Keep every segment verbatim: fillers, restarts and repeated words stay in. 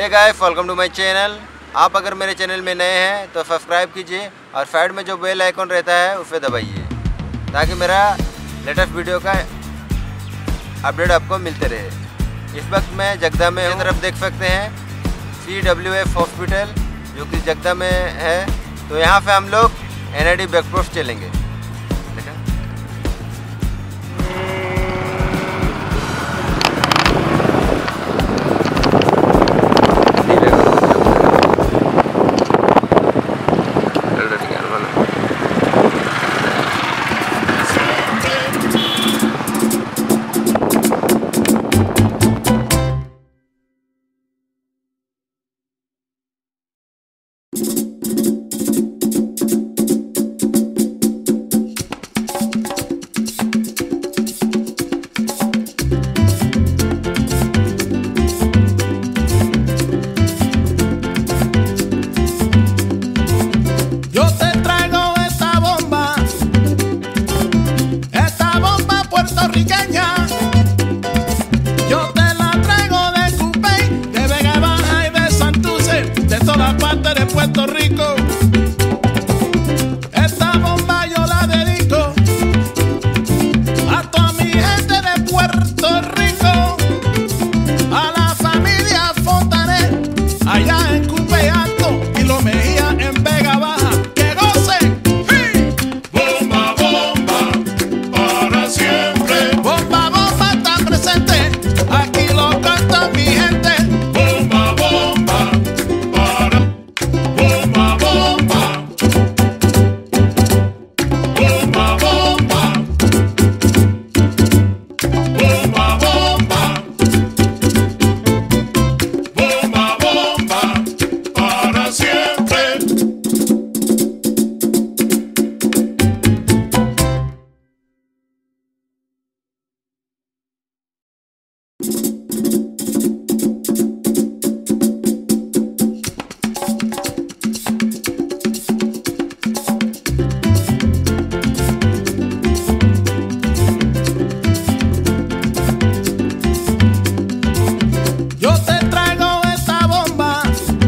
Hey guys, welcome to my channel. आप अगर मेरे चैनल में नए हैं तो सब्सक्राइब कीजिए और साइड में जो बेल आइकन रहता है उस पर दबाइए ताकि मेरा लेटेस्ट वीडियो का अपडेट आपको मिलते रहे। इस वक्त मैं जगदा में हूँ। तरफ देख सकते हैं सी डब्ल्यू एफ हॉस्पिटल जो कि जगदा में है। तो यहाँ पे हम लोग एन आई डी बैकपोस्ट चलेंगे। Puerto Rico, esta bomba yo la dedico a toda mi gente de Puerto Rico, a la familia Fontanet, allá en Cupe Alto y Lo Mejía en Vega Baja. ¡Que gocen! ¡Sí! Bomba, bomba, para siempre. Bomba, bomba está presente, aquí lo canta mi gente. Bomba, bomba, para bomba, bomba, bomba, bomba, bomba, bomba, bomba, bomba, para siempre. Yo te traigo esta bomba,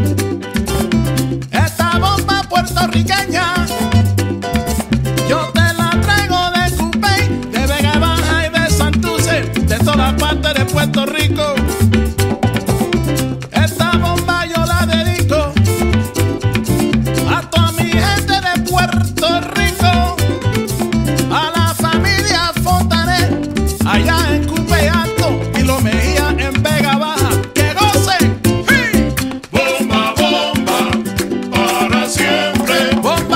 esta bomba puertorriqueña. Yo te la traigo de Cupey, de Vega Baja y de Santurce, de toda parte de Puerto Rico. Esta bomba yo la dedico a toda mi gente de Puerto Rico, a la familia Fontanet, allá en Cupey Alto y Lo Mejía en Vega Baja. ¡Que gocen! ¡Sí! Bomba, bomba, para siempre. Bomba,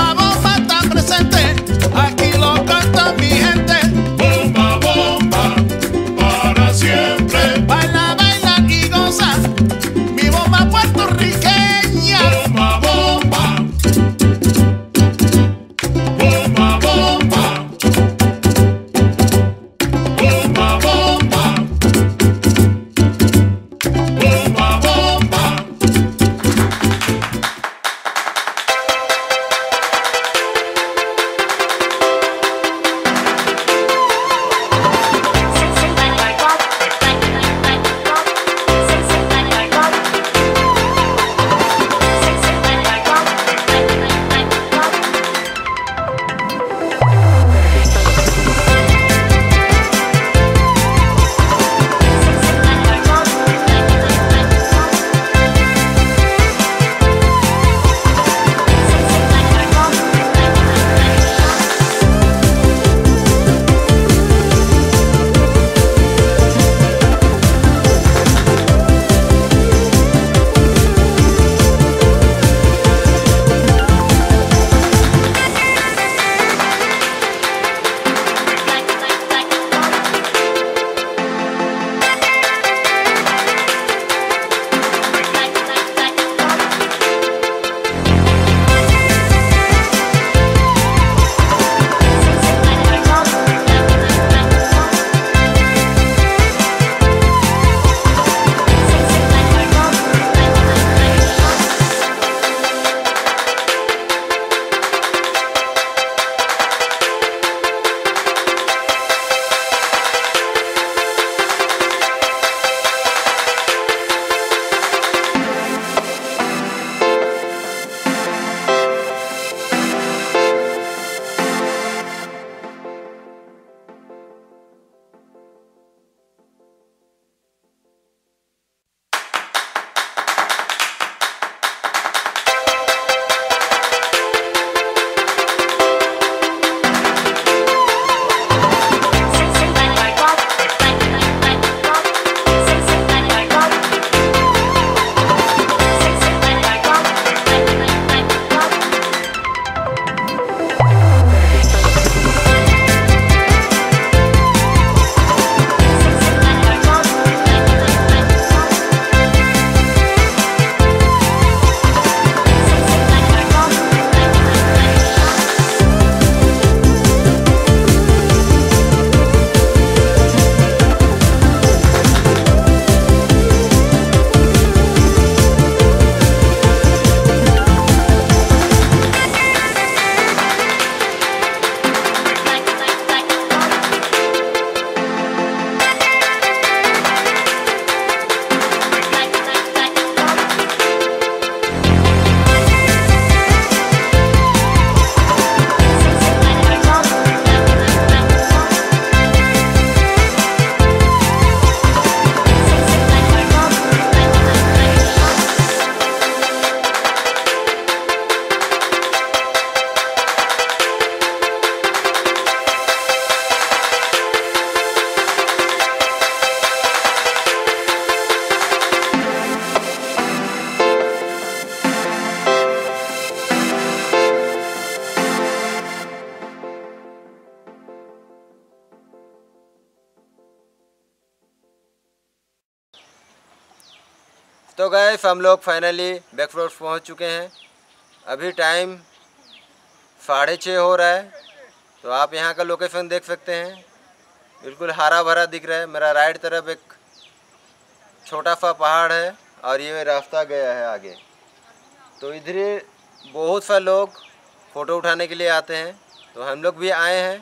तो guys हम लोग फाइनली बैकफोर्ट पहुंच चुके हैं। अभी टाइम साढ़े छः हो रहा है। तो आप यहां का लोकेशन देख सकते हैं, बिल्कुल हरा भरा दिख रहा है। मेरा राइट तरफ एक छोटा सा पहाड़ है और ये रास्ता गया है आगे। तो इधर बहुत सारे लोग फ़ोटो उठाने के लिए आते हैं, तो हम लोग भी आए हैं।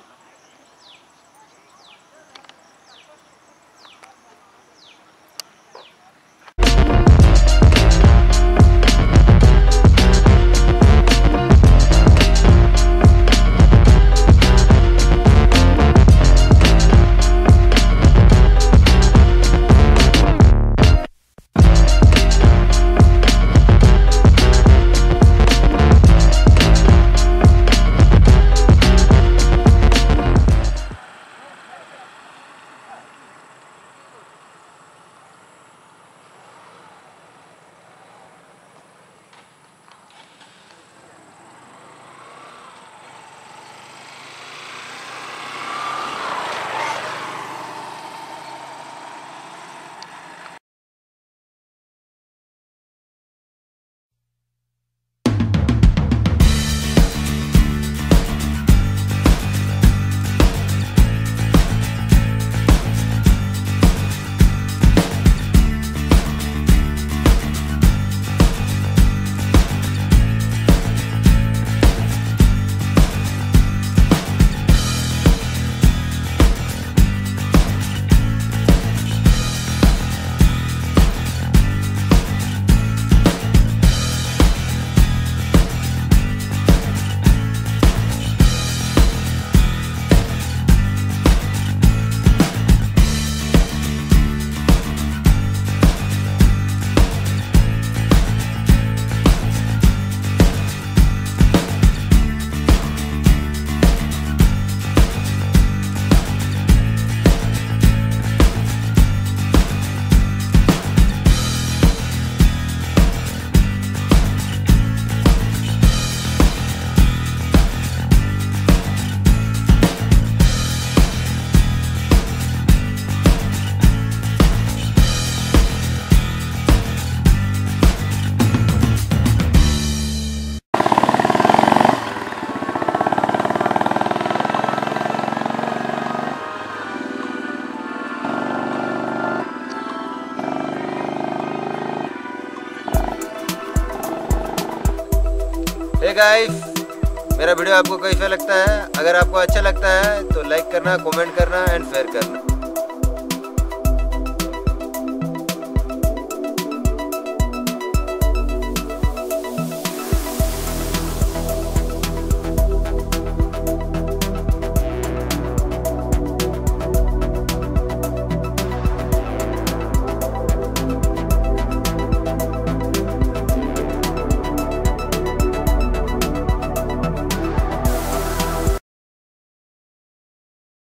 हे गाइस, मेरा वीडियो आपको कैसा लगता है? अगर आपको अच्छा लगता है तो लाइक करना, कमेंट करना एंड शेयर करना।